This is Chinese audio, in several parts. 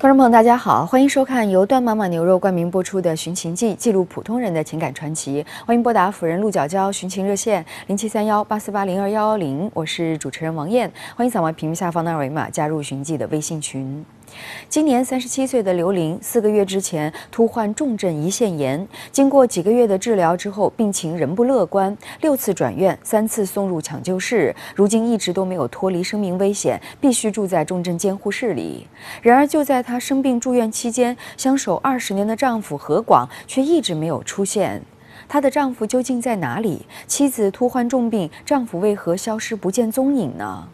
观众朋友，大家好，欢迎收看由段妈妈牛肉冠名播出的《寻情记》，记录普通人的情感传奇。欢迎拨打辅仁鹿角礁寻情热线073184802110，我是主持人王艳。欢迎扫描屏幕下方的二维码加入寻记的微信群。今年37岁的刘玲，4个月之前突患重症胰腺炎，经过几个月的治疗之后，病情仍不乐观，6次转院，3次送入抢救室，如今一直都没有脱离生命危险，必须住在重症监护室里。然而，就在她生病住院期间，相守20年的丈夫何广却一直没有出现。她的丈夫究竟在哪里？妻子突患重病，丈夫为何消失不见踪影呢？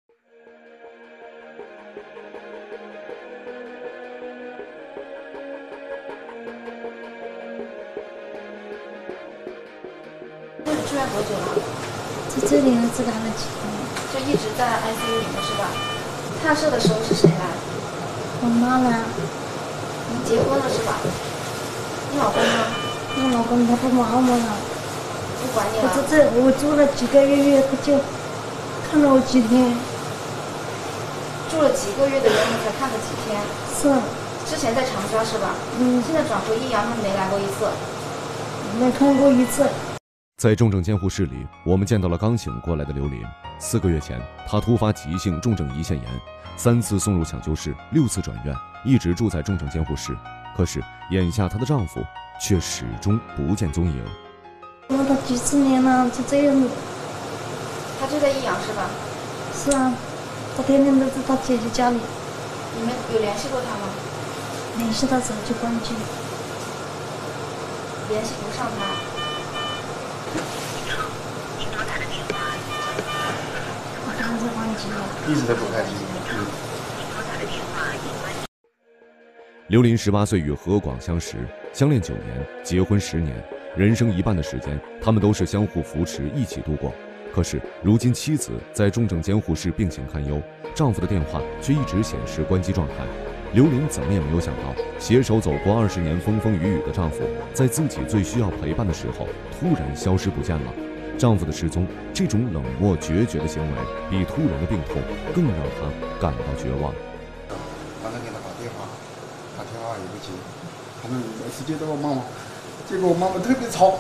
住院多久了？ 在这里呢，治疗了几天， 就一直在 ICU 里面是吧？探视的时候是谁来？ 我妈来， 你结婚了是吧？你老公呢？ 我老公他不管我了， 不管你我了。 在这我住了几个月，他就看了我几天。 住了几个月的院你才看了几天？ 是， 之前在长沙是吧？现在转回益阳，他没来过一次。 没看过一次。 在重症监护室里，我们见到了刚醒过来的刘琳。4个月前，她突发急性重症胰腺炎，3次送入抢救室，6次转院，一直住在重症监护室。可是眼下她的丈夫却始终不见踪影。 我都几十年了，就这样子。 他就在益阳是吧？ 是啊，他天天都在他姐姐家里。 你们有联系过他吗？ 联系他手机关机， 联系不上他。 我刚才关机了。 一直都不开心。 刘琳18岁与何广相识，相恋9年，结婚10年，人生一半的时间，他们都是相互扶持，一起度过。可是如今妻子在重症监护室病情堪忧，丈夫的电话却一直显示关机状态。刘琳怎么也没有想到，携手走过20年风风雨雨的丈夫，在自己最需要陪伴的时候，突然消失不见了。丈夫的失踪，这种冷漠决绝的行为，比突然的病痛更让她感到绝望。 刚才给他打电话也不接，他们每次接到我妈妈，结果我妈妈特别吵。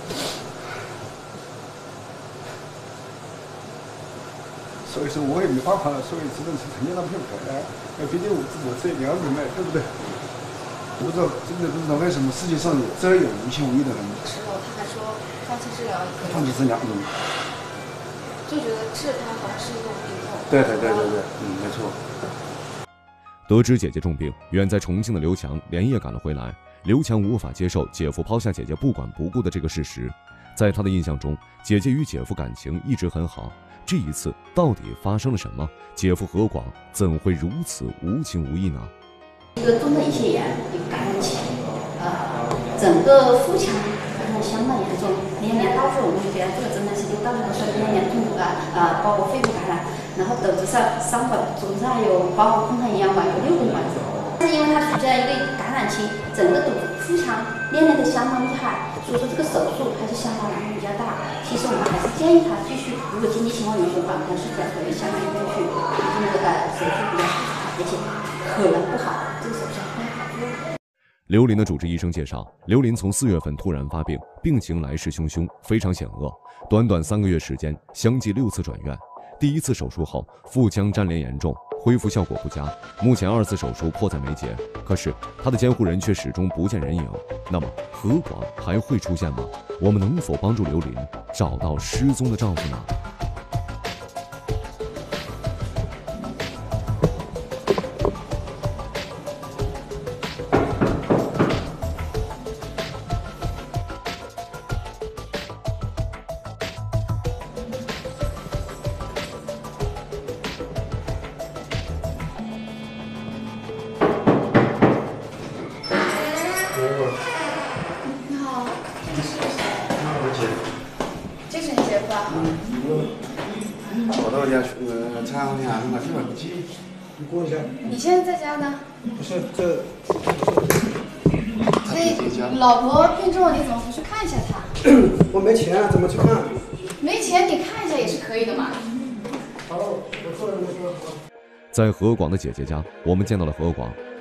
所以说我也没办法了，所以只能是成年男朋友来，毕竟我是2个人来，对不对？不知道，真的不知道为什么世界上有这样无情无义的人。 之后他还说放弃治疗也可以。 放弃治疗， 就觉得治他好像是一种病痛。 对，没错。 得知姐姐重病，远在重庆的刘强连夜赶了回来。刘强无法接受姐夫抛下姐姐不管不顾的这个事实，在他的印象中，姐姐与姐夫感情一直很好。这一次到底发生了什么？姐夫何广怎会如此无情无义呢？ 一个重症胰腺炎，一个感染期，整个腹腔感染相当严重，连导致我们给他这个诊断是就导致的是连痛苦包括肺部感染，然后斗志上3管，总之还有包括空腔营养管有6根管子。但是因为他处在一个感染期，整个腹腔连的相当厉害，所以说这个手术还是相当难度比较大。其实我们还是建议他继续，如果经济情况允许的话，还是转回香港医院去，手术比较复杂，而且可能不好，这个手术会好做。 刘琳的主治医生介绍，刘琳从4月份突然发病，病情来势汹汹，非常险恶，短短3个月时间，相继6次转院。第1次手术后，腹腔粘连严重，恢复效果不佳，目前2次手术迫在眉睫。可是他的监护人却始终不见人影。那么何广还会出现吗？我们能否帮助刘琳找到失踪的丈夫呢？ 你好，这是你姐夫啊？ 我到家查好像那地方不去，你过一下。 你现在在家呢？ 不是这。 所以老婆病重了，你怎么不去看一下她？ 我没钱啊，怎么去看？ 没钱你看一下也是可以的嘛。 好，我错了。 在何广的姐姐家，我们见到了何广。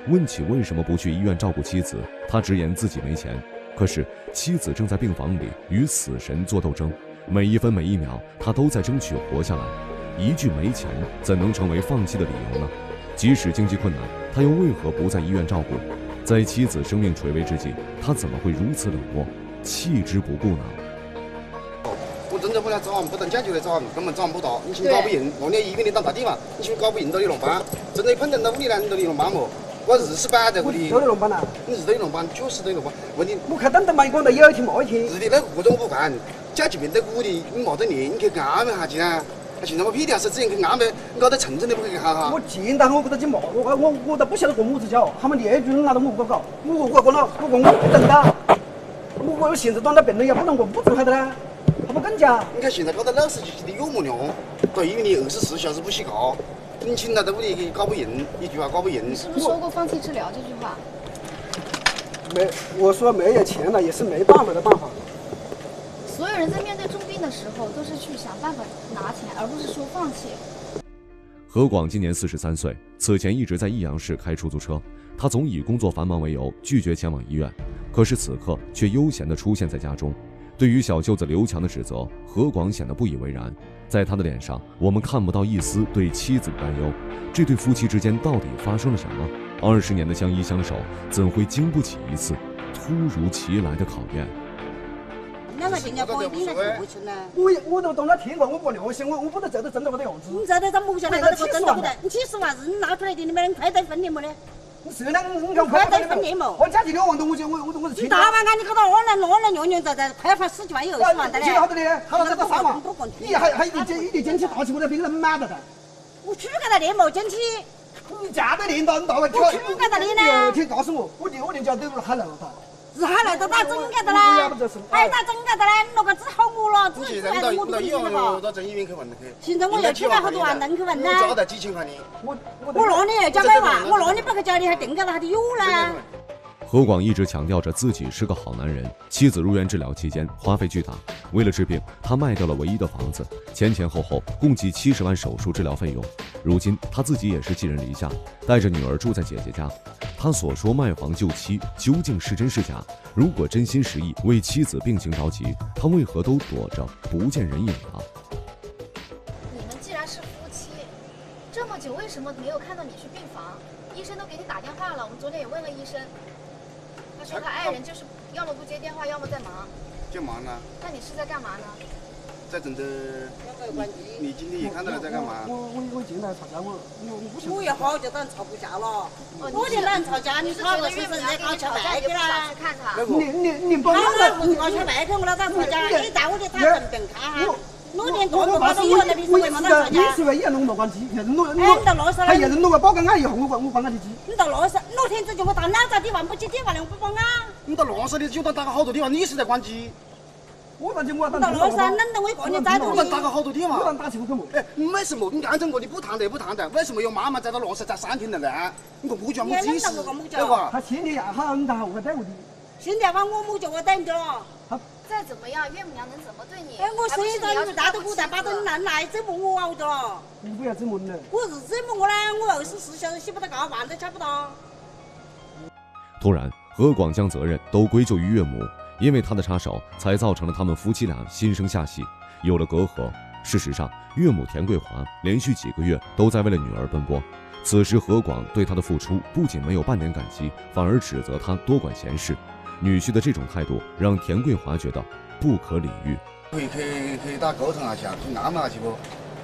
问起为什么不去医院照顾妻子，他直言自己没钱。可是妻子正在病房里与死神做斗争，每一分每一秒，他都在争取活下来。一句没钱，怎能成为放弃的理由呢？即使经济困难，他又为何不在医院照顾？在妻子生命垂危之际，他怎么会如此冷漠、弃之不顾呢？ 我真正不来找俺，不能解决的找俺，根本找俺不到。你去搞不赢，我你医院里当大地嘛，你去搞不赢到你弄班，真的碰到屋里来，你到你弄班么？我日是摆在屋里。 都得弄班呐。 你日都弄班，90都弄班。问题我开灯灯嘛，你讲的有一天没一天。 是的，那个种我不干，家疾病在屋里，你没得力，你去安排下去啊。现在我屁的是之前去安排，你搞得层层的不去看哈。 我见到我不得去骂我都不晓得过么子叫，他们列举拿到我不搞，我讲了，我讲我不等的，我有现在短到病了也不能我不整还的呢，他不更加。 你看现在搞得60几的有木量，到医院里24小时不许搞，你请来在屋里搞不赢，一句话搞不赢。 你是不是说过放弃治疗这句话？ 没，我说没有钱了也是没办法的办法。 所有人在面对重病的时候，都是去想办法拿钱，而不是说放弃。 何广今年43岁，此前一直在益阳市开出租车。他总以工作繁忙为由拒绝前往医院，可是此刻却悠闲地出现在家中。对于小舅子刘强的指责，何广显得不以为然。在他的脸上，我们看不到一丝对妻子的担忧。这对夫妻之间到底发生了什么？20年的相依相守，怎会经不起一次突如其来的考验？ 两个人家不一定来过去呢。 我都动了天光，我不良心，我不得走到真的我的样子。 你走到这木下来，那个真的不得，你70万是你拿出来的，你没人快点分的么呢？ 你是那你看快点分的么？ 我家里2万多，我是你大半干，你搞到乱娘在快花10几万有20万的嘞。 现在好多的，他那个3万，你还一点捡起大起，我在别人满的的。 我去给他练没捡起。 你家都练到你大了， 我去给他练呢。 有天告诉我，我6年家都喊了他。 是喊来都打整给的啦，还打整给的嘞，那个治好我了，治还是我都不理的吧。 到正医院去问去。 现在我要7万好多万能去问呢。 交代几千块的。 我那里要交100万，我那里不去交的还定给他还得有呢。 何广一直强调着自己是个好男人。妻子入院治疗期间花费巨大，为了治病，他卖掉了唯一的房子，前后共计70万手术治疗费用。如今他自己也是寄人篱下，带着女儿住在姐姐家。他所说卖房救妻究竟是真是假？如果真心实意为妻子病情着急，他为何都躲着不见人影呢？ 你们既然是夫妻，这么久为什么没有看到你去病房？医生都给你打电话了，我们昨天也问了医生。他说他爱人就是要么不接电话，要么在忙。 就忙呢？ 那你是在干嘛呢？ 在等着。你今天也看到了在干嘛？ 我进来吵架， 我也好久都吵不架了。我就能吵架，你吵个是不是在搞小白去啦？ 去看他。 你帮我不是搞小白去，我老早吵架，你带我去他病看哈。6年多了，我都以为那里是为么子吵架？ 你是为也弄诺关机，也弄到那时候， 还也弄个保险案以后，我帮他去记。 你到那时候，6天之前我打2个地方不接电话了，我不帮啊。 你到那时候你就打个好多地方，你是在关机。 我关机我到那时候冷得我一个人在那里。 打个好多地方。 我打起我干嘛？ 哎，没什么，你按照我的不谈的不谈的，为什么有妈妈在到那时才3天了呢？你个母叫母鸡死，对吧？ 他前天好很大后带我的。 现在把我母叫我等着了。 再怎么样，岳母娘能怎么对你？ 哎，我现在你大都不带把人来折磨我熬着了。 你不要折磨呢。 我是折磨我呢，我24小时洗不得个饭都吃不到。 突然，何广将责任都归咎于岳母，因为他的插手，才造成了他们夫妻俩心生下隙，有了隔阂。事实上，岳母田桂华连续几个月都在为了女儿奔波。此时，何广对她的付出不仅没有半点感激，反而指责她多管闲事。女婿的这种态度让田桂华觉得不可理喻。 可以打沟通下去啊，去安排下去不？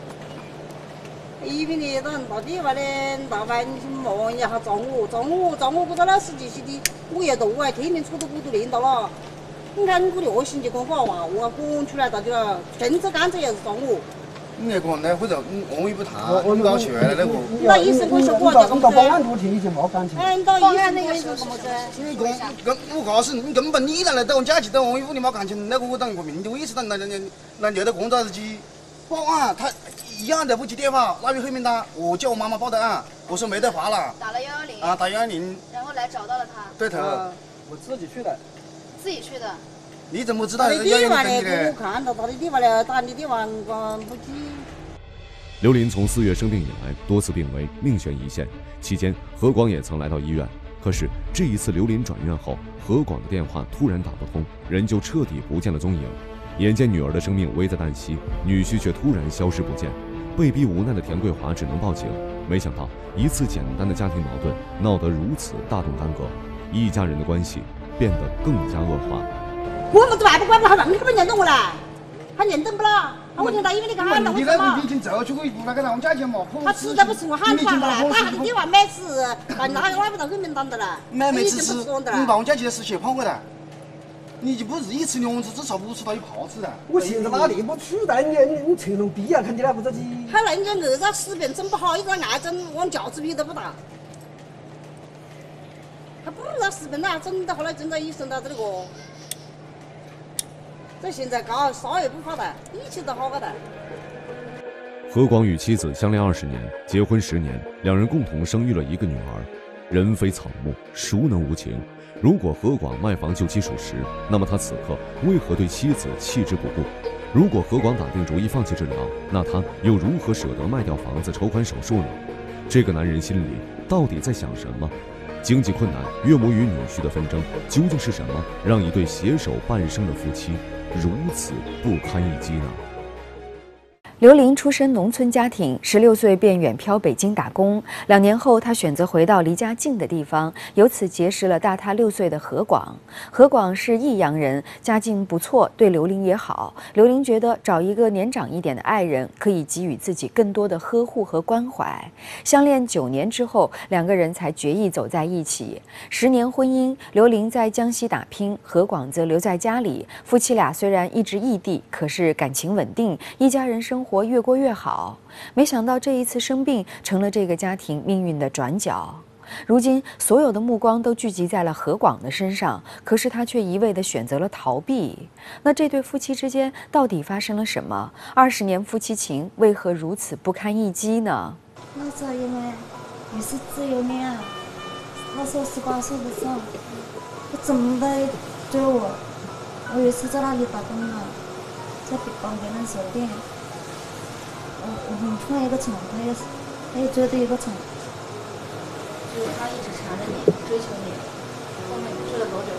医院里人到地方的，大半你忙一下撞我不到了10几岁的，我也多啊，天天出都不都练到了。你看我的恶性就跟我娃我滚出来到这了，甚至刚才也是撞我。 你那个那或者我也不谈，你搞去了那个。 那医生跟我说我这个么子？ 保安多天已经没感情。 哎，你到医院那个是什么子？ 我告诉你，根本你来等我假期，等我屋里没感情，那个我当个命的，我也是当那留到工作日期。报案他一样的不接电话，那边黑名单，我叫我妈妈报的案，我说没得法了。 打了110。 啊，打110。 然后来找到了他。 对头。 我自己去的。 自己去的。 你怎么知道 110等你的？我看到他的电话了，打你电话不接。 刘林从4月生病以来多次病危，命悬一线， 期间，何广也曾来到医院，可是这一次刘林转院后，何广的电话突然打不通，人就彻底不见了踪影。眼见女儿的生命危在旦夕，女婿却突然消失不见，被逼无奈的田桂华只能报警。没想到一次简单的家庭矛盾闹得如此大动干戈，一家人的关系变得更加恶化。 我们管不管不，他让你不认得我来，他认得不了。我听到因为你干喊了我什么？ 已经走去过那个老家去嘛。 他实在不是我喊出来了，打他的电话没事，那个拉不到黑名单的了。 没吃，你把我家去是血泡过的。你就不是一吃2次，至少5次到1泡子的。 我现在哪里不取代你成龙逼啊？看起来不着急。 他人家2张死病整不好，一张癌症，往饺子皮都不打。他不知道死病了，整到后来整到医生到这个。这现在搞啥也不怕的，一切都好搞的。 何广与妻子相恋20年，结婚10年，两人共同生育了一个女儿。人非草木，孰能无情？如果何广卖房救妻属实，那么他此刻为何对妻子弃之不顾？如果何广打定主意放弃治疗，那他又如何舍得卖掉房子筹款手术呢？这个男人心里到底在想什么？经济困难，岳母与女婿的纷争，究竟是什么让一对携手半生的夫妻如此不堪一击呢？ 刘林出身农村家庭，16岁便远漂北京打工。2年后，他选择回到离家近的地方，由此结识了大他6岁的何广。何广是益阳人，家境不错，对刘林也好。刘林觉得找一个年长一点的爱人，可以给予自己更多的呵护和关怀。相恋9年之后，2个人才决意走在一起。10年婚姻，刘林在江西打拼，何广则留在家里。夫妻俩虽然一直异地，可是感情稳定，一家人生活越过越好。没想到这一次生病成了这个家庭命运的转角。如今所有的目光都聚集在了何广的身上，可是他却一味地选择了逃避。那这对夫妻之间到底发生了什么？20年夫妻情为何如此不堪一击呢？ 那时候因为也是自由恋爱，那时候18岁的时候，他怎么的追我。我有一次在那里打工了，在帮别人手店。我们换一个厂，他也追的一个厂。 就是他一直缠着你，追求你。后面你追了多久？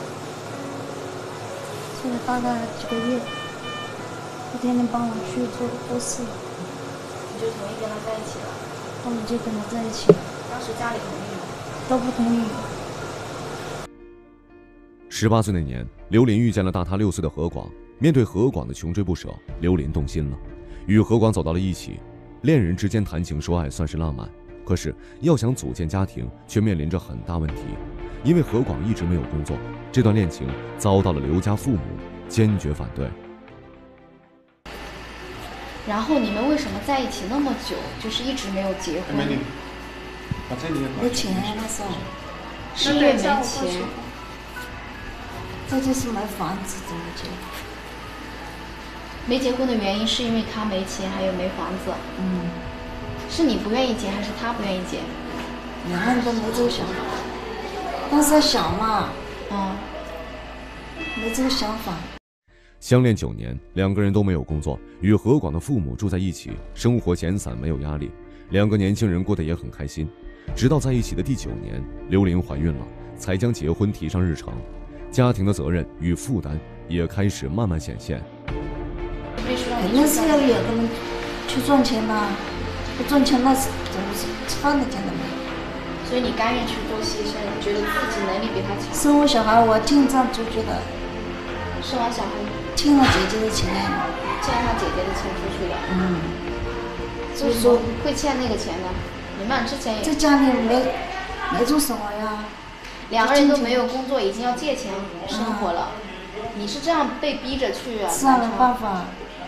追了大概几个月。他天天帮我去做事。 你就同意跟他在一起了？ 后面就跟他在一起了。 当时家里同意吗？ 都不同意。 18岁那年，刘林遇见了大他6岁的何广。面对何广的穷追不舍，刘林动心了。与何广走到了一起，恋人之间谈情说爱算是浪漫，可是要想组建家庭，却面临着很大问题。因为何广一直没有工作，这段恋情遭到了刘家父母坚决反对。 然后你们为什么在一起那么久，就是一直没有结婚？ 没钱那时候。 是因为没钱。 这就是买房子怎么结？ 没结婚的原因是因为他没钱，还有没房子。是你不愿意结，还是他不愿意结？ 两个人都没这个想法，当时小嘛，没这个想法。 相恋9年，2个人都没有工作，与何广的父母住在一起，生活闲散，没有压力。2个年轻人过得也很开心。直到在一起的第9年，刘琳怀孕了，才将结婚提上日程。家庭的责任与负担也开始慢慢显现。 肯定是要有人去赚钱啦，不赚钱那是怎么吃饭的钱的嘛？ 所以你甘愿去做牺牲，觉得自己能力比他强。 生我小孩，我听这样就觉得， 生完小孩欠了姐姐的钱， 欠他姐姐的钱出去了。所以说会欠那个钱呢？你们之前也在家里没做什么呀 ，2个人都没有工作，已经要借钱生活了。你是这样被逼着去啊？ 是啊，没办法。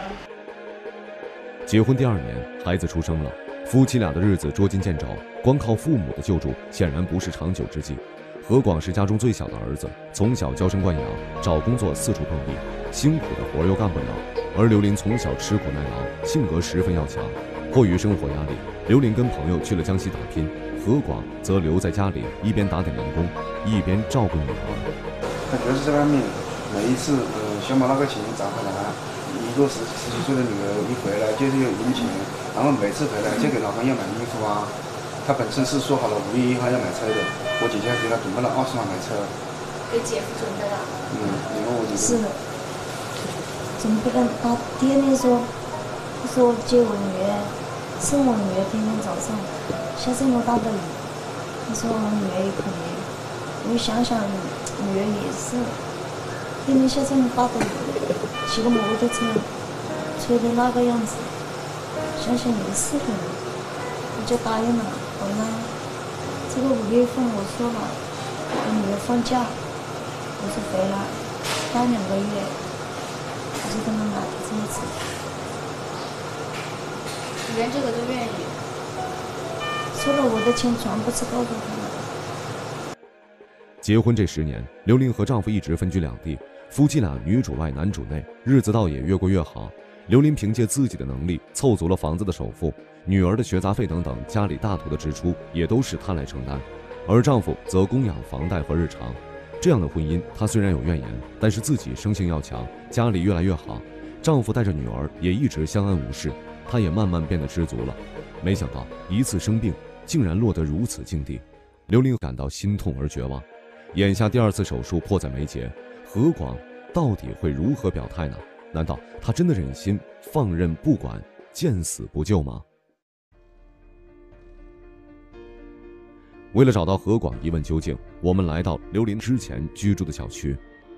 结婚第2年，孩子出生了，夫妻俩的日子捉襟见肘，光靠父母的救助显然不是长久之计。何广是家中最小的儿子，从小娇生惯养，找工作四处碰壁，辛苦的活又干不了。而刘琳从小吃苦耐劳，性格十分要强。迫于生活压力，刘琳跟朋友去了江西打拼，何广则留在家里，一边打点零工，一边照顾女儿。 他就是在外面，每一次想把那个钱找回来。一个十几岁的女儿一回来就是有零钱，然后每次回来就给老公要买衣服啊， 他本身是说好了5月1号要买车的，我姐姐还给他准备了20万买车。 给姐夫准备了。 你问我姐姐。 是的，准备了。他天天说接我女儿，送我女儿，天天早上下这么大的雨，他说我女儿也可怜。我想想，女儿也是，天天下这么大的雨，骑个摩托车，吹的那个样子，想想也是很，我就答应了。回来，这个5月份我说了，我女儿放假，我就回来待2个月，我就跟他买了这个车。 连这个都愿意。 收了我的钱全部是告诉他们。 结婚这10年，刘玲和丈夫一直分居两地，夫妻俩女主外男主内，日子倒也越过越好。刘玲凭借自己的能力凑足了房子的首付，女儿的学杂费等等家里大头的支出也都是她来承担，而丈夫则供养房贷和日常。这样的婚姻，她虽然有怨言，但是自己生性要强，家里越来越好，丈夫带着女儿也一直相安无事，她也慢慢变得知足了。没想到一次生病，竟然落得如此境地，刘玲感到心痛而绝望。眼下第2次手术迫在眉睫，何广到底会如何表态呢？难道他真的忍心放任不管，见死不救吗？为了找到何广一问究竟，我们来到刘玲之前居住的小区。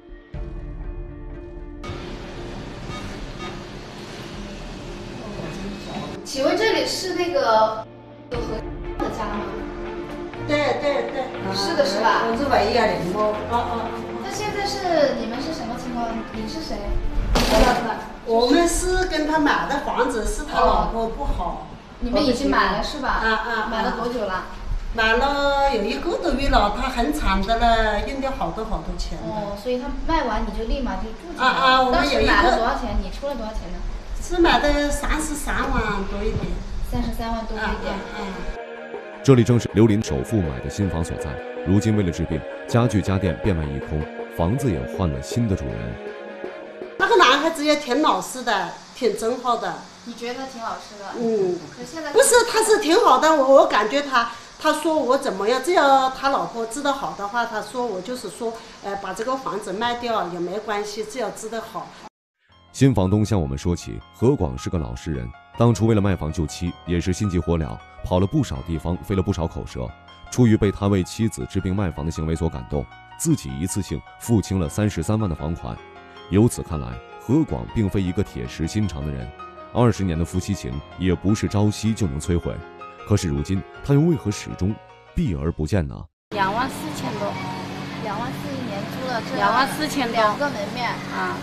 请问这里是那个有何的家吗？ 对， 是的，是吧？ 我是唯一的人么？ 那现在是你们是什么情况？你是谁？ 我们是跟他买的房子，是他老婆不好。 你们已经买了是吧？买了多久了？ 买了有1个多月了，他很惨的了，用掉好多钱。 所以他卖完你就立马就住进来了。 我们有一个。 当时买了多少钱？你出了多少钱呢？ 是买的33万多一点。 33万多一点。 这里正是刘玲首付买的新房所在。如今为了治病，家具家电变卖一空，房子也换了新的主人。 那个男孩子也挺老实的，挺真好的。 你觉得他挺老实的？可现在不是，他是挺好的。我感觉他说我怎么样，只要他老婆治得好的话，他说我就是说，把这个房子卖掉也没关系，只要治得好。 新房东向我们说起，何广是个老实人，当初为了卖房救妻，也是心急火燎，跑了不少地方，费了不少口舌。出于被他为妻子治病卖房的行为所感动，自己一次性付清了33万的房款。由此看来，何广并非一个铁石心肠的人，20年的夫妻情也不是朝夕就能摧毁。可是如今，他又为何始终避而不见呢 ？24000多 ，24000一年租了这 24000多 2个门面啊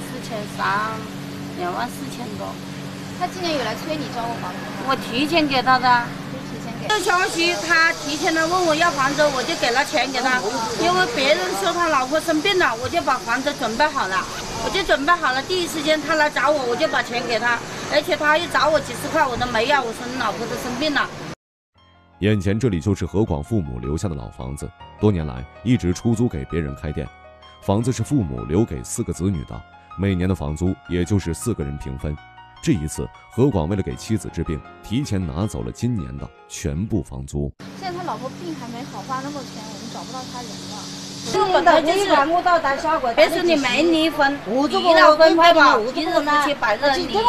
，24000多。 他今年有来催你交过房子吗？ 我提前给他的。这消息他提前来问我要房子，我就给了钱给他，因为别人说他老婆生病了，我就把房子准备好了，第一时间他来找我，我就把钱给他，而且他一找我几十块我都没要，我说你老婆都生病了。 眼前这里就是何广父母留下的老房子，多年来一直出租给别人开店，房子是父母留给4个子女的，每年的房租也就是4个人平分。这一次，何广为了给妻子治病，提前拿走了今年的全部房租。 现在他老婆病还没好，花那么多钱，我们找不到他人了。 本来就是别说你没离婚，离了婚对吧？一日夫妻百日离，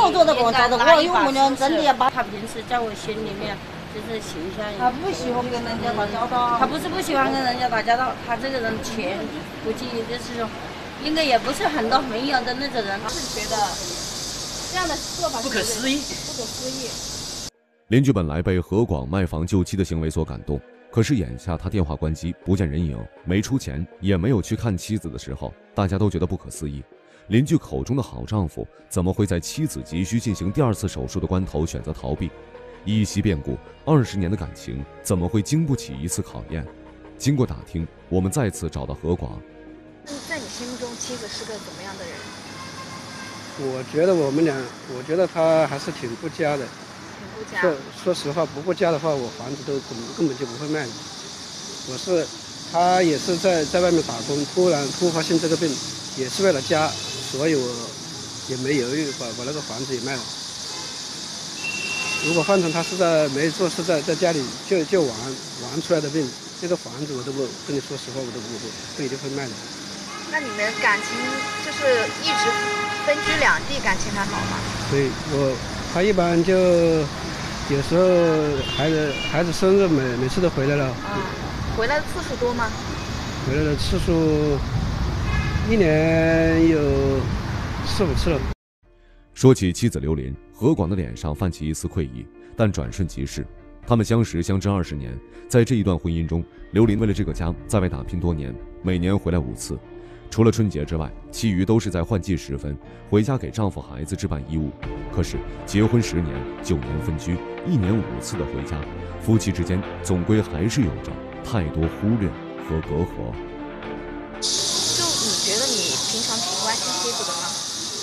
他平时在我心里面就是形象。他不喜欢跟人家打交道。他不是不喜欢跟人家打交道，他这个人钱估计就是说，应该也不是很多朋友的那种人。 是觉得。这样的做法不可思议。 邻居本来被何广卖房救妻的行为所感动，可是眼下他电话关机，不见人影，没出钱，也没有去看妻子的时候，大家都觉得不可思议。邻居口中的好丈夫，怎么会在妻子急需进行第2次手术的关头选择逃避？一夕变故，20年的感情怎么会经不起一次考验？经过打听，我们再次找到何广。 在你心目中，妻子是个怎么样的人？ 我觉得他还是挺不佳的。说实话，不家的话，我房子都根本就不会卖的。他也是在外面打工，突发性这个病，也是为了家，所以我也没犹豫把那个房子也卖了。 如果换成他是在没做事，在家里就玩出来的病，这个房子我都不跟你说实话，我都不一定会卖的。 那你们感情就是一直分居两地，感情还好吗？ 对，他一般就有时候孩子生日每次都回来了。 回来的次数多吗？ 回来的次数1年有4、5次了。 说起妻子刘琳，何广的脸上泛起一丝愧意，但转瞬即逝。他们相识相知20年，在这一段婚姻中，刘琳为了这个家在外打拼多年，每年回来5次，除了春节之外，其余都是在换季时分回家给丈夫孩子置办衣物。可是结婚10年，9年分居，1年5次的回家，夫妻之间总归还是有着太多忽略和隔阂。 就你觉得你平常挺关心妻子的吗？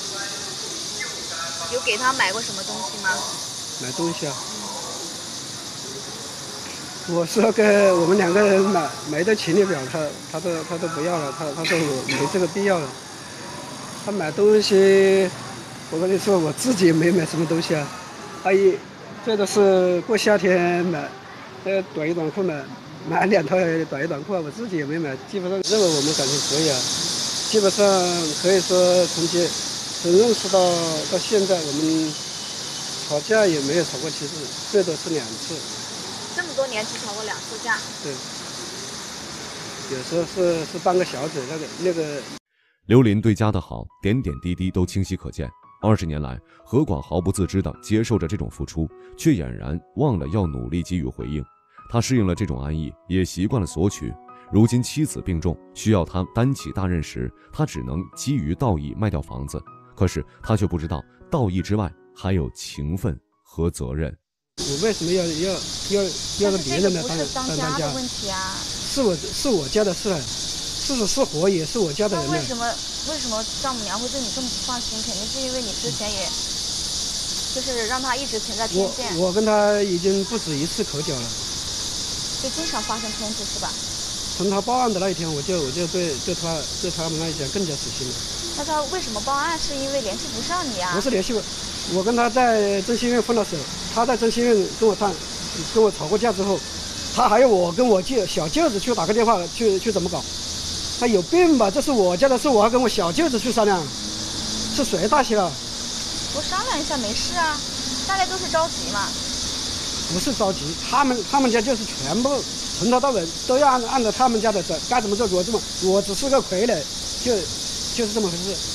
有给她买过什么东西吗？ 买东西啊？我说给我们2个人买一对情侣表，他都不要了，他说我没这个必要了。他买东西，我跟你说，我自己也没买什么东西啊。阿姨，这都是过夏天买，短衣短裤买2套短衣短裤啊，我自己也没买。基本上认为我们感情可以啊，基本上可以说从认识到现在，我们吵架也没有吵过7次，最多是2次。 这么多年只吵过2次架？ 对，有时候是拌个小嘴，那个。 刘琳对家的好，点点滴滴都清晰可见。20年来，何广毫不自知地接受着这种付出，却俨然忘了要努力给予回应。他适应了这种安逸，也习惯了索取。如今妻子病重，需要他担起大任时，他只能基于道义卖掉房子。可是他却不知道，道义之外还有情分和责任。 我为什么要让别人来当家？ 的问题啊， 是我家的事啊，是活也是我家的人。 那为什么丈母娘会对你这么不放心？肯定是因为你之前也，就是让她一直存在偏见。 我跟她已经不止1次口角了， 就经常发生冲突是吧？ 从她报案的那一天，我就对他们那一家更加死心了。 那他为什么报案？是因为联系不上你啊？ 不是联系我跟他在振兴院分了手，他在振兴院跟我吵过架之后，他还有我跟我小舅子去打个电话去怎么搞？他有病吧？这是我家的事，我还跟我小舅子去商量，是谁大气了？ 我商量一下没事啊，大家都是着急嘛。 不是着急，他们家就是全部从头到尾都要按照他们家的该怎么做我只是个傀儡，就是这么回事。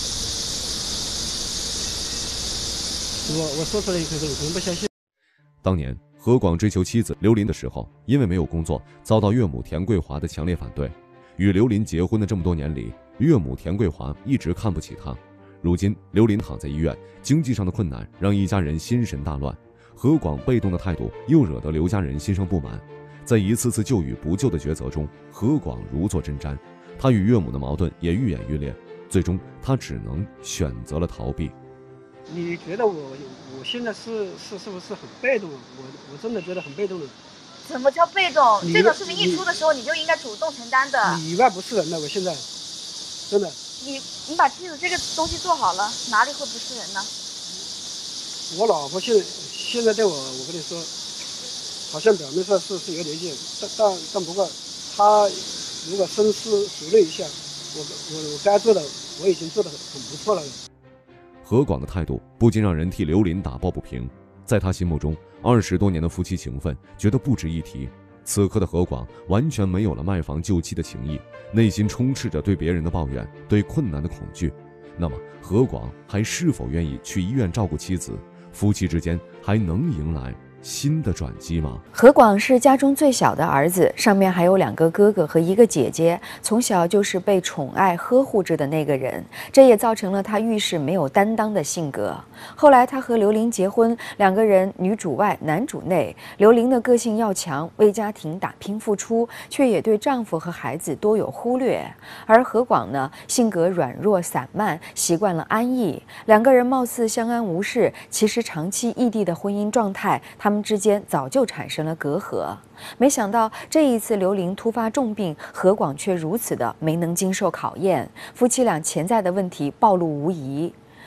我说出来可能不相信。 当年何广追求妻子刘琳的时候，因为没有工作，遭到岳母田桂华的强烈反对。与刘琳结婚的这么多年里，岳母田桂华一直看不起他。如今刘琳躺在医院，经济上的困难让一家人心神大乱。何广被动的态度又惹得刘家人心生不满。在一次次救与不救的抉择中，何广如坐针毡。他与岳母的矛盾也愈演愈烈，最终他只能选择了逃避。 你觉得我现在是不是很被动？我真的觉得很被动了。 什么叫被动？这种事情一出的时候，你就应该主动承担的。 里外不是人了，我现在真的。 你把妻子这个东西做好了，哪里会不是人呢？ 我老婆现在对我跟你说，好像表面上是有点意见，但不过她如果深思熟虑一下，我该做的我已经做得很不错了。 何广的态度不禁让人替刘琳打抱不平，在他心目中，20多年的夫妻情分觉得不值一提。此刻的何广完全没有了卖房救妻的情谊，内心充斥着对别人的抱怨，对困难的恐惧。那么，何广还是否愿意去医院照顾妻子？夫妻之间还能迎来新的转机吗？ 何广是家中最小的儿子，上面还有2个哥哥和1个姐姐，从小就是被宠爱呵护着的那个人，这也造成了他遇事没有担当的性格。后来他和刘琳结婚，2个人女主外男主内。刘琳的个性要强，为家庭打拼付出，却也对丈夫和孩子多有忽略。而何广呢，性格软弱散漫，习惯了安逸。2个人貌似相安无事，其实长期异地的婚姻状态，他们之间早就产生了隔阂。没想到这一次刘琳突发重病，何广却如此的没能经受考验，夫妻俩潜在的问题暴露无遗。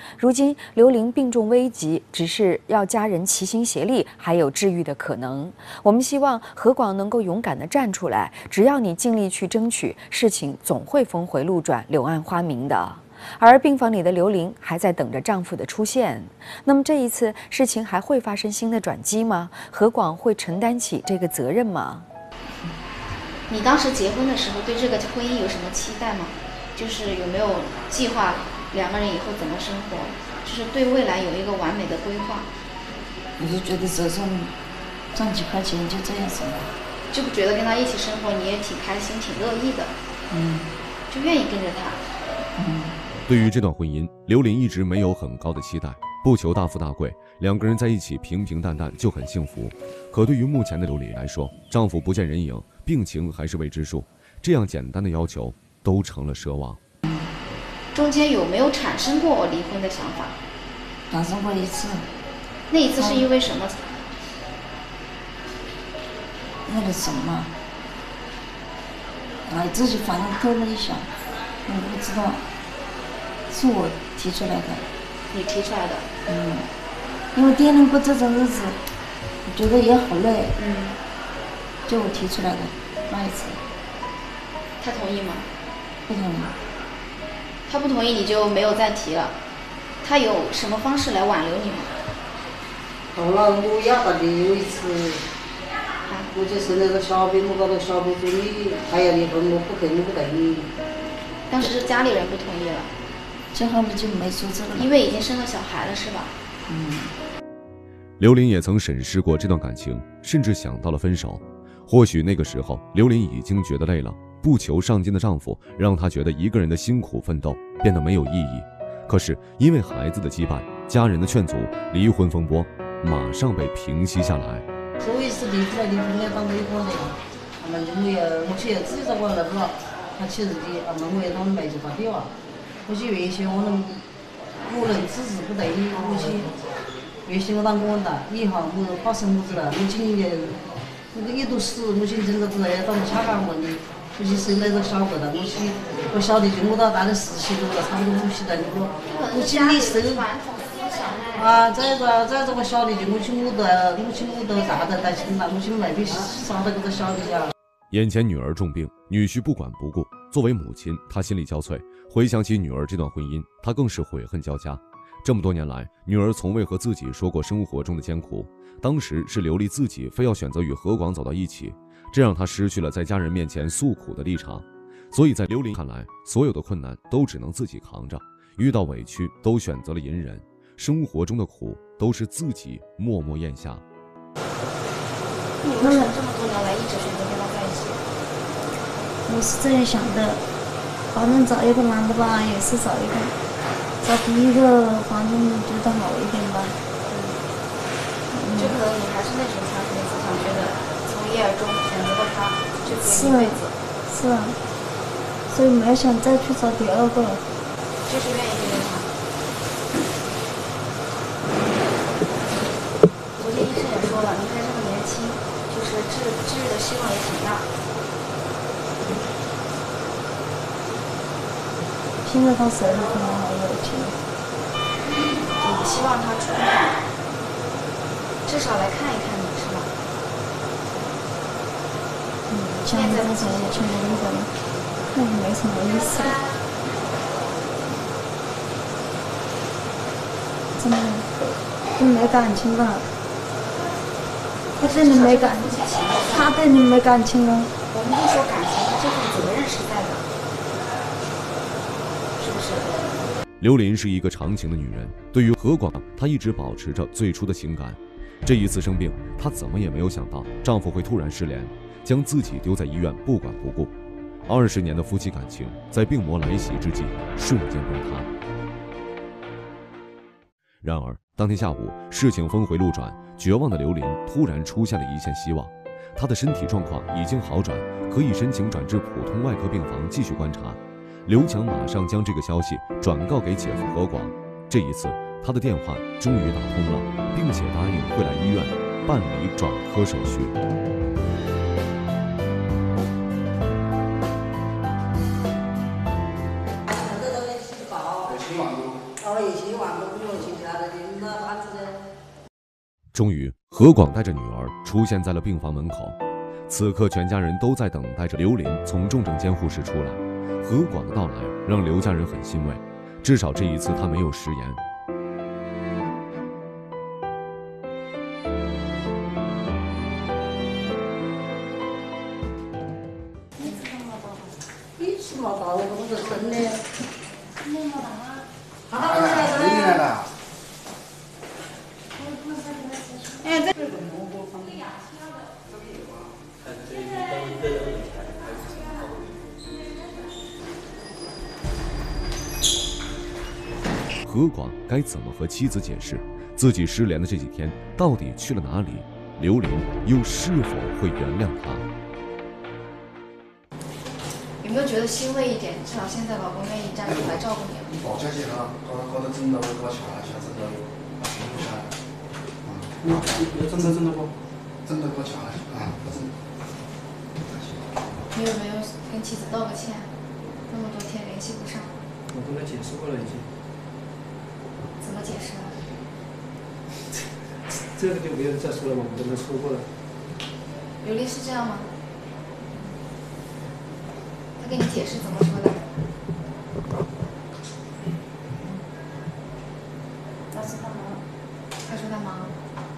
如今刘玲病重危急，只是要家人齐心协力，还有治愈的可能。我们希望何广能够勇敢地站出来，只要你尽力去争取，事情总会峰回路转，柳暗花明的。而病房里的刘玲还在等着丈夫的出现。那么这一次事情还会发生新的转机吗？何广会承担起这个责任吗？ 你当时结婚的时候对这个婚姻有什么期待吗？就是有没有计划两个人以后怎么生活？就是对未来有一个完美的规划。 我就觉得手上赚几块钱就这样生活， 就不觉得跟他一起生活你也挺开心挺乐意的，就愿意跟着他。 对于这段婚姻，刘玲一直没有很高的期待，不求大富大贵，两个人在一起平平淡淡就很幸福。可对于目前的刘玲来说，丈夫不见人影，病情还是未知数，这样简单的要求都成了奢望。 中间有没有产生过离婚的想法？ 产生过一次。 那一次是因为什么？ 那个什么，自己反正偷了一下，我不知道，是我提出来的。 你提出来的？ 因为爹人过这种日子，我觉得也好累。就我提出来的那一次。 他同意吗？ 不同意。 他不同意，你就没有再提了。他有什么方式来挽留你吗？ 后来我要到的有一次，我就是那个小兵，我搞到小兵说你还要离婚，我不肯，我不同意。 当时是家里人不同意了， 这后面就没说这个了。 因为已经生了小孩了，是吧？ 刘玲也曾审视过这段感情，甚至想到了分手。或许那个时候，刘玲已经觉得累了，不求上进的丈夫让她觉得一个人的辛苦奋斗变得没有意义。可是因为孩子的羁绊，家人的劝阻，离婚风波马上被平息下来。 所以是离出来，离婚要当离婚的，我去自己找过来不了，他去自己，我也当没就打电话，我去原先我能支持不对，我去原先我当工的，以后我发生么子了，我今年那个一度死，我现真的不知道要当香港问的，我去生那个小个的，我晓得就我到大概40多了，差不多50了，我经历生。再这个小的就我去我都大的担心了，我去那边啥都给他晓得呀。 眼前女儿重病，女婿不管不顾，作为母亲，她心力交瘁。回想起女儿这段婚姻，她更是悔恨交加。这么多年来，女儿从未和自己说过生活中的艰苦，当时是刘丽自己非要选择与何广走到一起，这让她失去了在家人面前诉苦的立场。所以在刘玲看来，所有的困难都只能自己扛着，遇到委屈都选择了隐忍。生活中的苦都是自己默默咽下。 你为什么这么多年来一直选择跟他在一起？ 我是这样想的，反正找一个男的吧，也是找第一个，反正觉得好一点吧。 就可能你还是那种传统思想，觉得从一而终，选择了他就可以一辈子。 是啊，所以没想再去找第二个。 就是愿意跟着他。昨天医生也说了，您还这么年轻，就是治愈的希望也挺大。 现在他手里可能还有钱。 你希望他出来，至少来看一看你，是吧？ 像这种有钱人的，那也没什么意思。真的，就没感情了。他对你没感情，他对你没感情了。 我们不说感情，他这份责任是在的，是不是？ 刘琳是一个长情的女人，对于何广，她一直保持着最初的情感。这一次生病，她怎么也没有想到丈夫会突然失联，将自己丢在医院不管不顾。20年的夫妻感情，在病魔来袭之际，瞬间崩塌。然而，当天下午，事情峰回路转，绝望的刘琳突然出现了一线希望。她的身体状况已经好转，可以申请转至普通外科病房继续观察。刘强马上将这个消息转告给姐夫何广。这一次，他的电话终于打通了，并且答应会来医院办理转科手续。 也希望不。 终于，何广带着女儿出现在了病房门口。此刻，全家人都在等待着刘林从重症监护室出来。何广的到来让刘家人很欣慰，至少这一次他没有食言。 一次没到，我是真的。 来了。 哎，这。 何广该怎么和妻子解释自己失联的这几天到底去了哪里？刘林又是否会原谅他？ 有没有觉得欣慰一点？至少现在老公愿意站出来照顾你了。 你报家去哈，搞到整到搞下来，下整到停不下来。 真的不？ 整到搞下来啊，不整。 你有没有跟妻子道个歉？那么多天联系不上。 我跟他解释过了已经。 怎么解释啊？ 这个就不用再说了嘛，我跟他说过了。 刘丽是这样吗？他跟你解释怎么说的？ 他说他忙。 他说他忙。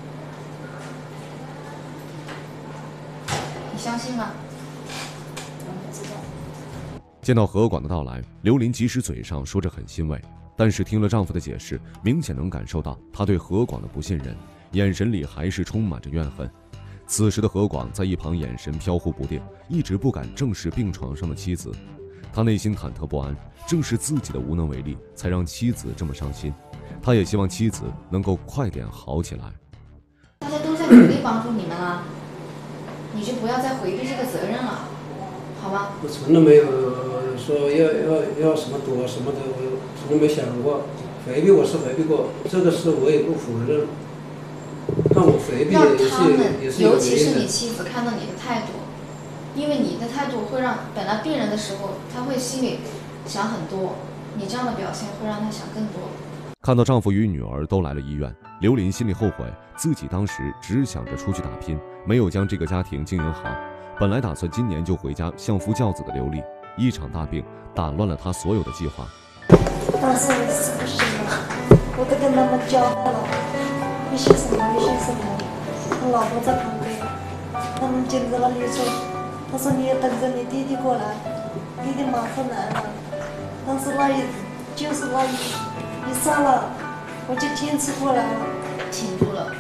你相信吗？ 我不知道。 见到何广的到来，刘林即使嘴上说着很欣慰，但是听了丈夫的解释，明显能感受到她对何广的不信任，眼神里还是充满着怨恨。此时的何广在一旁眼神飘忽不定，一直不敢正视病床上的妻子。他内心忐忑不安，正是自己的无能为力，才让妻子这么伤心。他也希望妻子能够快点好起来。 大家都在努力帮助你们了，你就不要再回避这个责任了，好吗？ 我从来没有说要什么躲什么的，我从来没想过。回避我是回避过，这个事我也不否认。但我回避也是有原因的。 尤其是你妻子看到你的态度，因为你的态度会让本来病人的时候他会心里想很多，你这样的表现会让他想更多。 看到丈夫与女儿都来了医院，刘林心里后悔自己当时只想着出去打拼，没有将这个家庭经营好。本来打算今年就回家相夫教子的刘丽，一场大病打乱了她所有的计划。 但是是不行了，我都跟他们交代了，你写什么你写什么，我老婆在旁边，他们就在那里说，他说你也等着你弟弟过来，弟弟马上来了，但是那就是那一刹那，我就坚持过来了， 挺住了。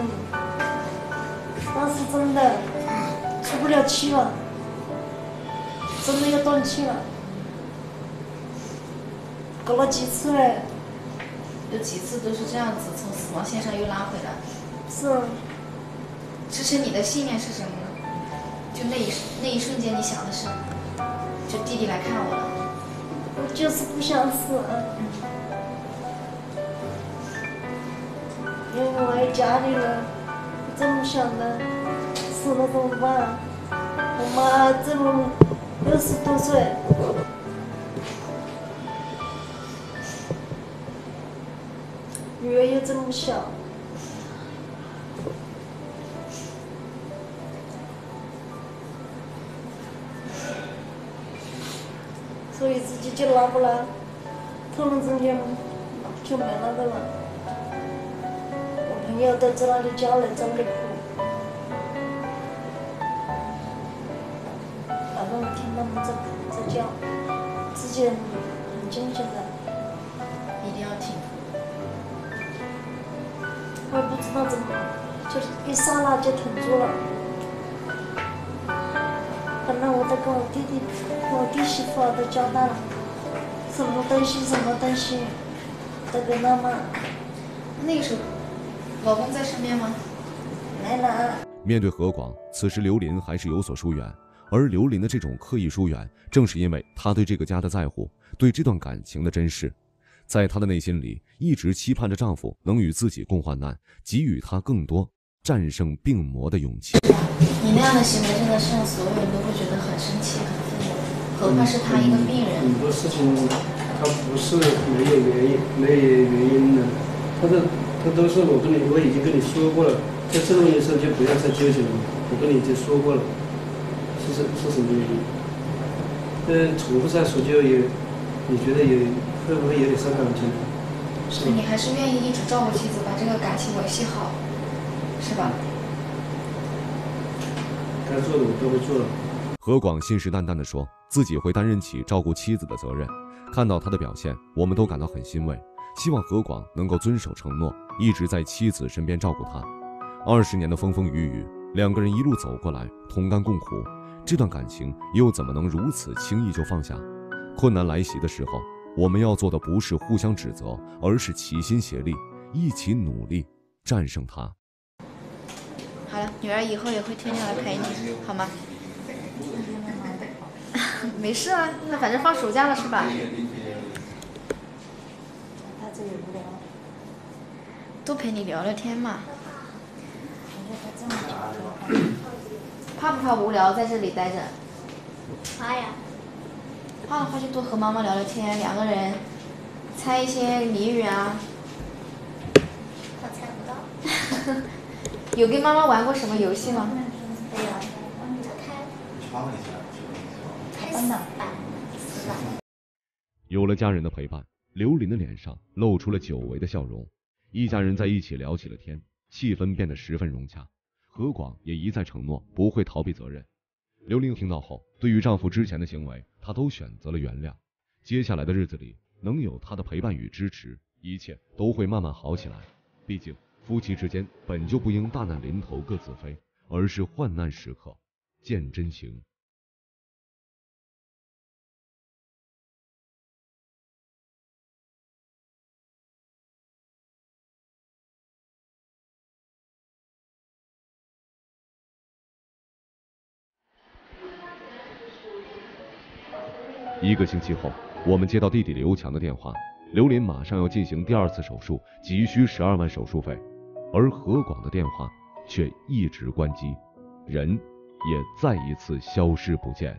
但是真的出不了气了，真的要断气了。搞了几次嘞？ 有几次都是这样子，从死亡线上又拉回来。 是。 支撑你的信念是什么呢？就那一瞬间，你想的是，就弟弟来看我了。 我就是不想死，因为我爱家里人，我这么想的，死了怎么办？我妈这么60多岁。女儿又这么小，所以自己就拉不来，突然之间就没那个了。我朋友都在那里叫人，在那里哭，反正我听他们在哭在叫，自己很惊现在。 一定要挺。 我也不知道怎么，就是一刹那就挺住了。本来我都跟我弟媳妇都交代了，什么东西都跟他们。 那个时候，老公在身边吗？ 没呢。 面对何广，此时刘林还是有所疏远，而刘林的这种刻意疏远，正是因为他对这个家的在乎，对这段感情的珍视。在她的内心里，一直期盼着丈夫能与自己共患难，给予她更多战胜病魔的勇气。 你那样的行为真的是让所有人都会觉得很生气、很愤怒，何况是他一个病人。 很多事情他不是没有原因的，他都是我已经跟你说过了， 在这种意义上就不要再纠结了。我跟你已经说过了，是什么原因？重复再说就也，你觉得也会不会有点伤感情？ 所以你还是愿意一直照顾妻子，把这个感情维系好，是吧？ 该做的我都会做了。 何广信誓旦旦地说自己会担任起照顾妻子的责任。看到他的表现，我们都感到很欣慰，希望何广能够遵守承诺，一直在妻子身边照顾她。20年的风风雨雨，两个人一路走过来，同甘共苦，这段感情又怎么能如此轻易就放下？困难来袭的时候，我们要做的不是互相指责，而是齐心协力，一起努力战胜它。 好了，女儿以后也会天天来陪你，好吗？没事啊，那反正放暑假了是吧？ 他这里无聊， 多陪你聊聊天嘛。怕不怕无聊在这里待着？ 怕呀。 怕的话就多和妈妈聊聊天，两个人猜一些谜语啊。 他猜不到。 有跟妈妈玩过什么游戏吗？ 没有。 有了家人的陪伴，刘琳的脸上露出了久违的笑容。一家人在一起聊起了天，气氛变得十分融洽。何广也一再承诺不会逃避责任。刘琳听到后，对于丈夫之前的行为，她都选择了原谅。接下来的日子里，能有她的陪伴与支持，一切都会慢慢好起来。毕竟夫妻之间本就不应大难临头各自飞，而是患难时刻见真情。1个星期后，我们接到弟弟刘强的电话，刘琳马上要进行第2次手术，急需12万手术费，而何广的电话却一直关机，人也再一次消失不见。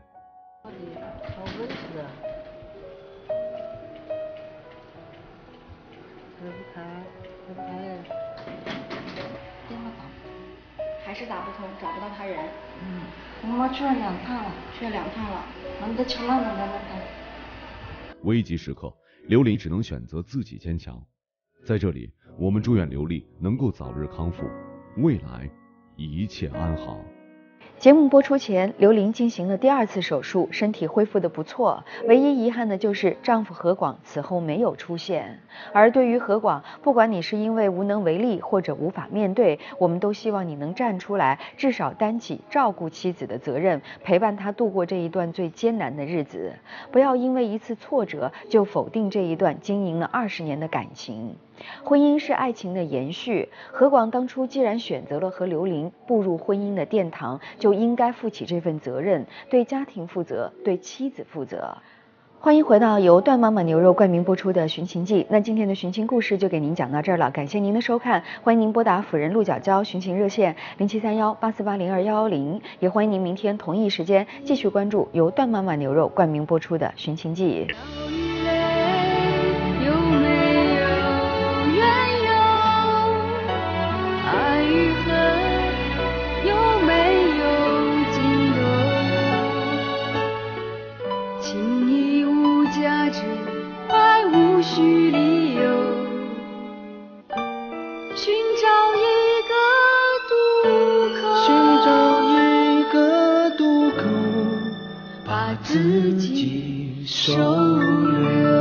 还是打不通，找不到他人。 我妈去了2趟了，俺都瞧那么危急时刻，刘琳只能选择自己坚强。在这里，我们祝愿刘丽能够早日康复，未来一切安好。 节目播出前，刘琳进行了第2次手术，身体恢复得不错。唯一遗憾的就是丈夫何广此后没有出现。而对于何广，不管你是因为无能为力或者无法面对，我们都希望你能站出来，至少担起照顾妻子的责任，陪伴她度过这一段最艰难的日子。不要因为一次挫折就否定这一段经营了20年的感情。婚姻是爱情的延续，何广当初既然选择了和刘琳步入婚姻的殿堂，就应该负起这份责任，对家庭负责，对妻子负责。欢迎回到由段妈妈牛肉冠名播出的《寻情记》。那今天的寻情故事就给您讲到这儿了，感谢您的收看，欢迎您拨打辅仁鹿角礁寻情热线073184802110，也欢迎您明天同一时间继续关注由段妈妈牛肉冠名播出的《寻情记》。 需理由，寻找一个渡口，把自己收留。